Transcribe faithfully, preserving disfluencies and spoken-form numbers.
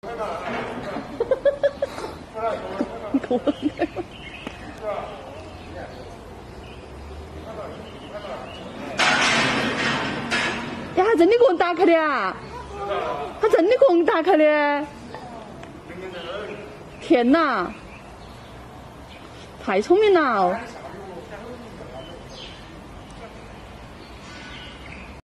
呀，他真的给我打开的啊！他真的给我打开的！天哪，太聪明了！